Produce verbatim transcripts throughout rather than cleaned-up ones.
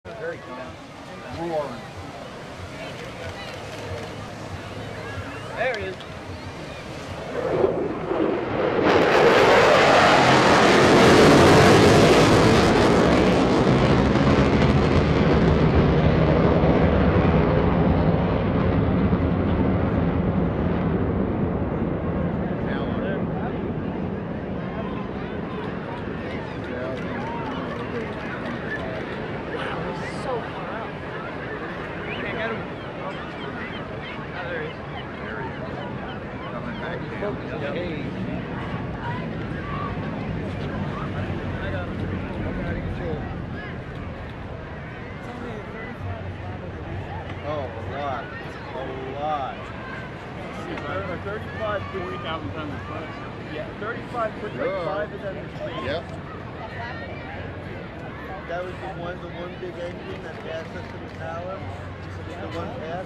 There he comes. Roaring. There he is. That was the one, the one big engine that passed us to the tower. The one pass.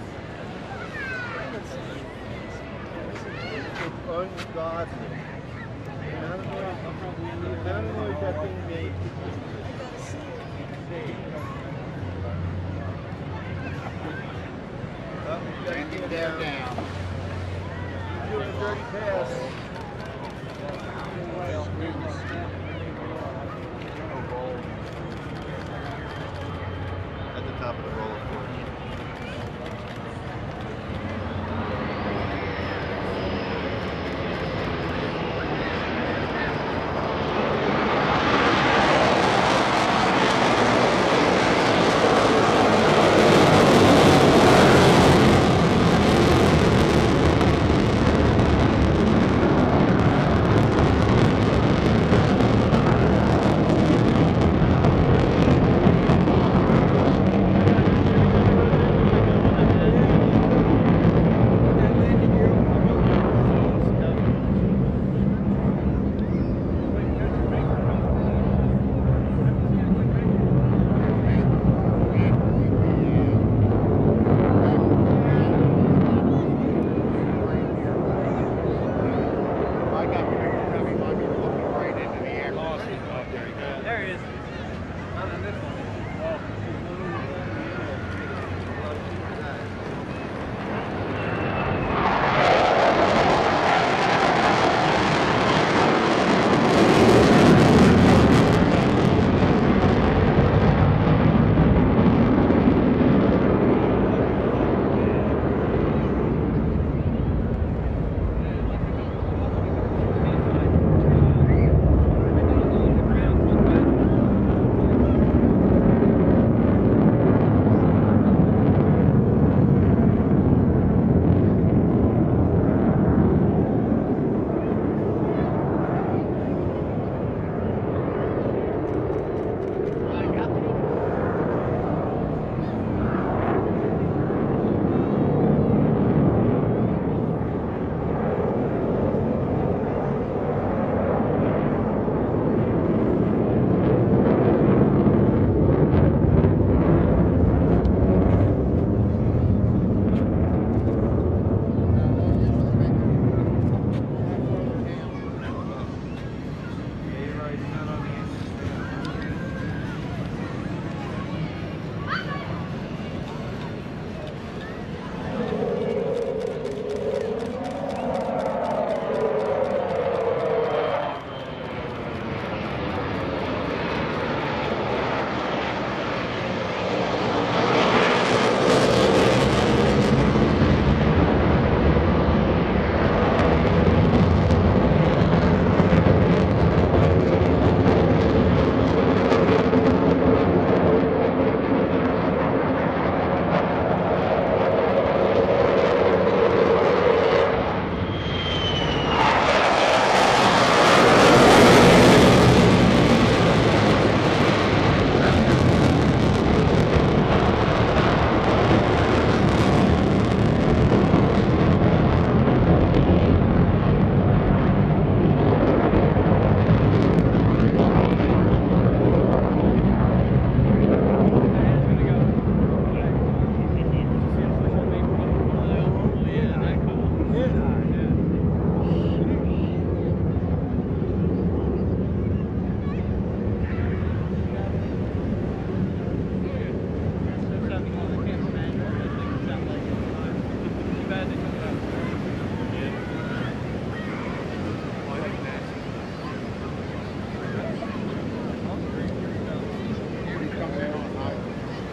It's ungodly. The amount of noise, the amount of noise that thing made. Oh, we gotta get down. down. He's doing a dirty pass. At the top of the roller coaster.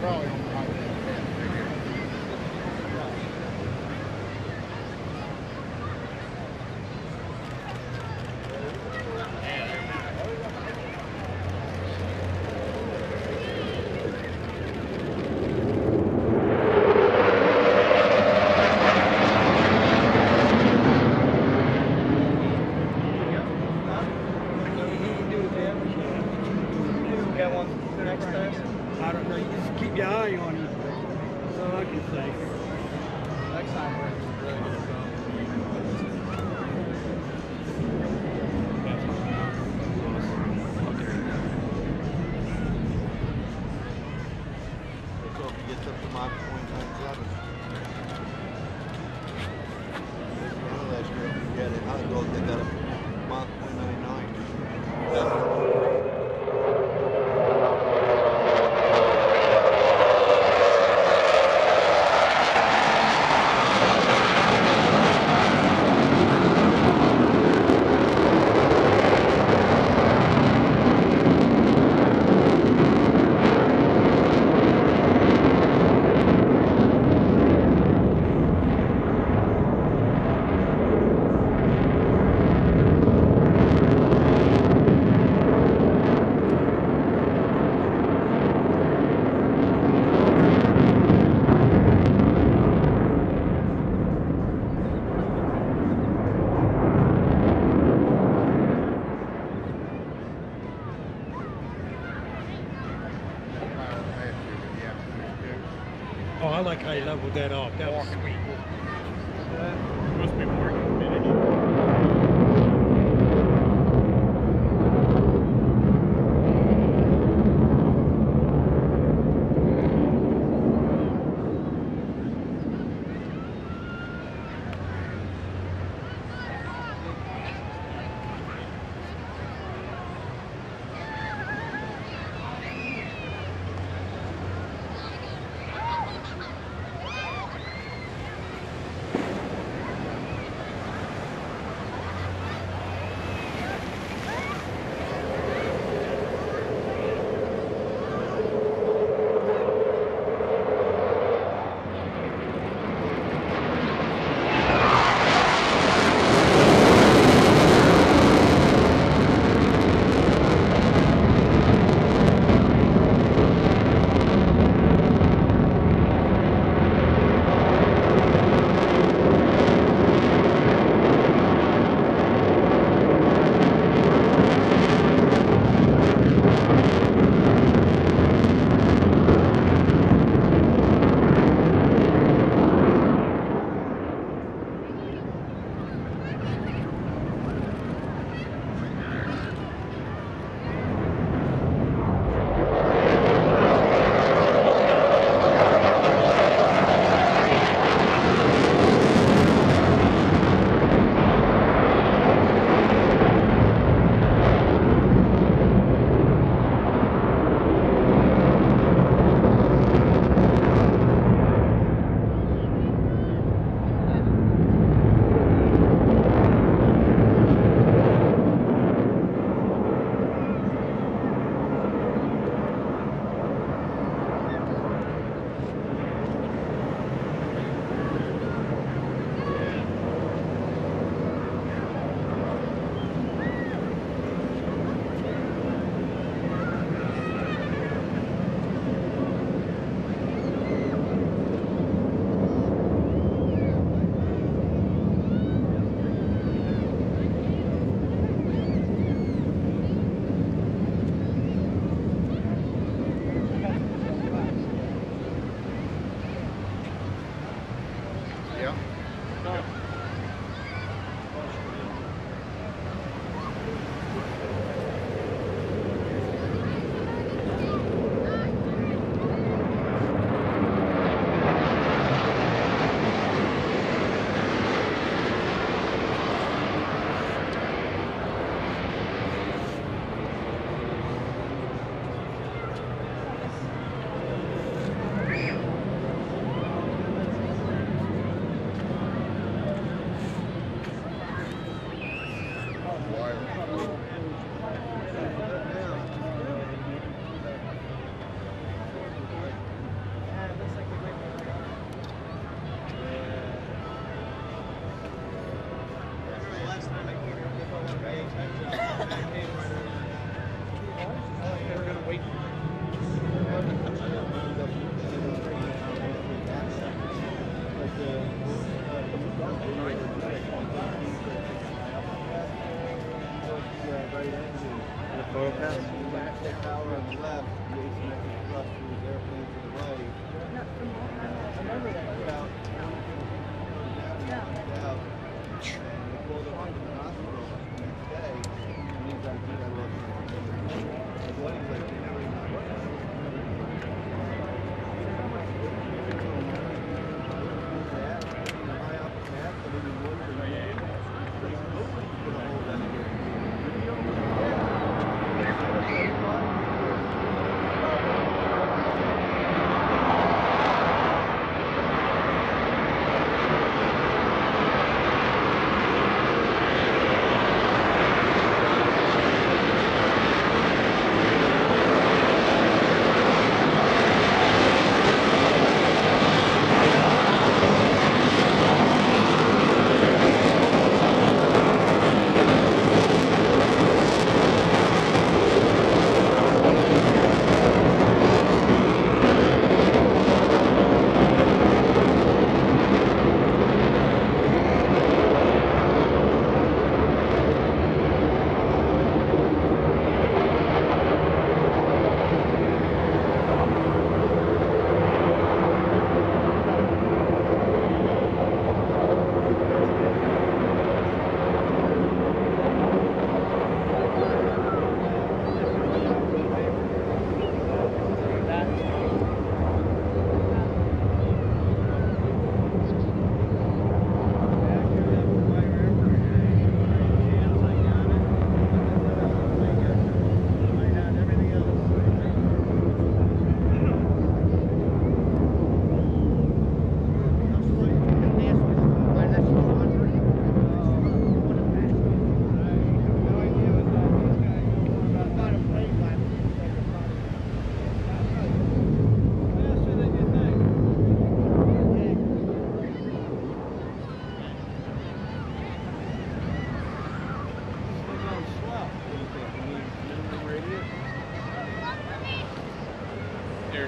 probably on the highway. I don't know. You just keep your eye on him. That's all I can say. Next time we're really good. Let's hope he gets up to Mach point nine seven. Last year we had it. Hot dog, they got up to Mach point nine nine. Oh, I like how you leveled that off. That was sweet. Supposed to be working finish.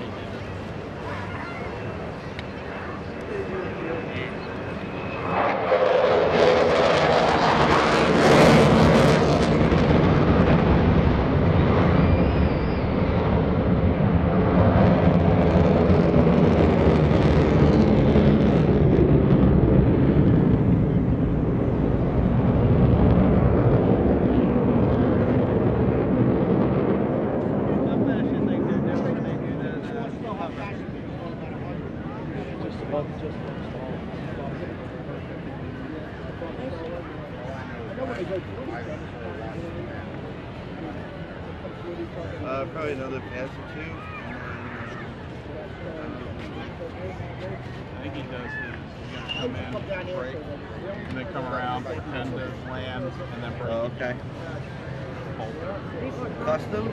already did it. Uh, probably another pass or two. I think he does his, he's going to come in, break, and then come around, pretend to land, and then break. Oh, okay. Custom?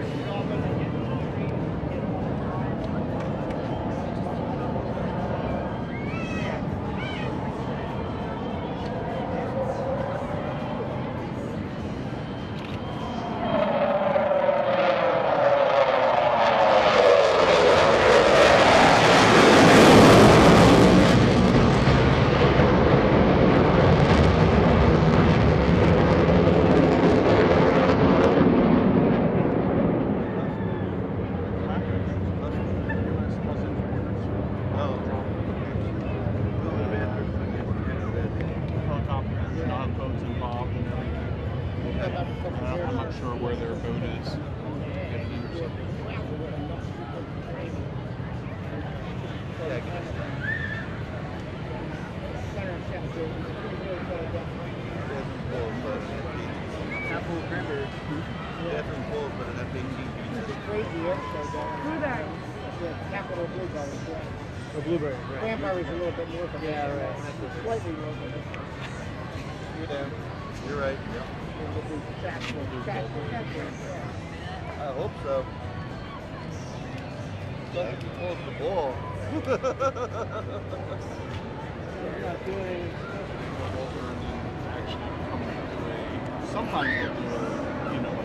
I'm not sure where their boat is. Apple cranberry. Definitely full, but an F eighteen. It's crazy Airshow down. Blueberry. Yeah, capital blueberry. Yeah. The blueberry, right. Cranberry's a little bit more. Yeah, right. Slightly more. You're down. You're right. Yep. I hope so. Like he pulls the ball. Sometimes they'll do a, you know,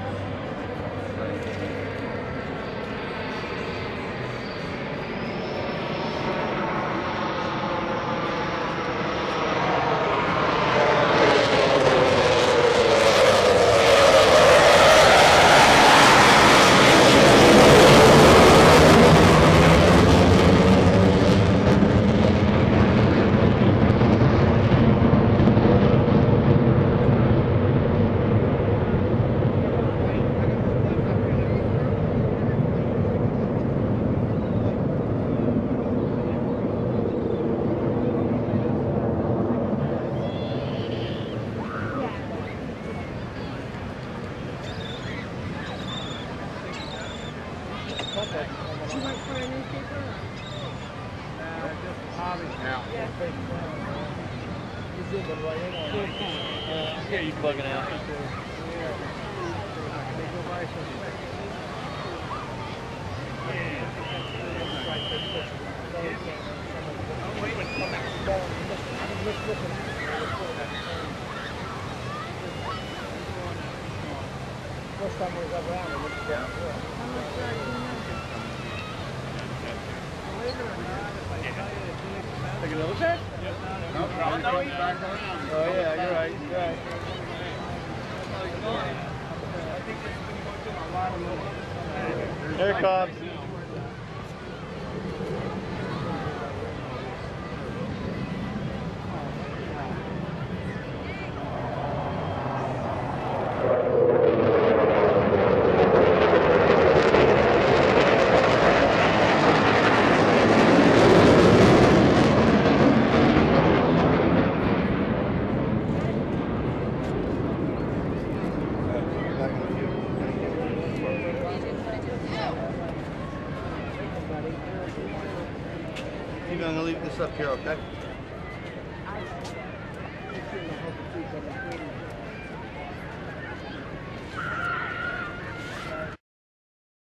You work for a newspaper? Uh, just a hobby now. Yeah. Yeah, you plugging out. First time we was ever around, it was down. Take another check? No, no, no, he's back around. Oh yeah, you're right, you're right. Here it comes. I'm gonna leave this up here, okay?